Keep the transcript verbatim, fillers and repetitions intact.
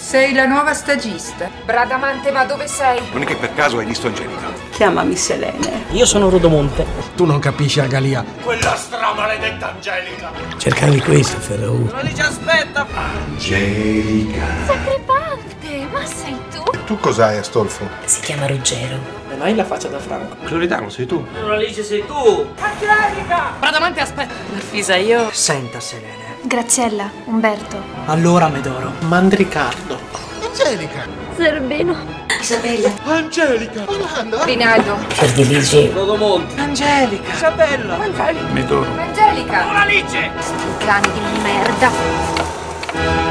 Sei la nuova stagista. Bradamante, ma dove sei? Non è che per caso hai visto Angelica? Chiamami Selene. Io sono Rodomonte. Tu non capisci, Agalia. Quella stramaledetta Angelica. Cercavi questo, Ferraù. Ma lì ci aspetta. Angelica. Sacripante, ma sei tu? Tu cos'hai, Astolfo? Si chiama Ruggero. Non hai la faccia da Franco. Loredano, sei tu? Non Alice, sei tu. Angelica! Bradamante, aspetta. Marfisa, io... Senta, Selene. Graziella, Umberto. Allora, Medoro. Mandricardo. Angelica. Zerbino. Isabella. Angelica. Orlando. Rinaldo. Fiordiligi. Rodomonte. Angelica. Isabella. Angelica. Medoro. Angelica. Alice! Cani di merda.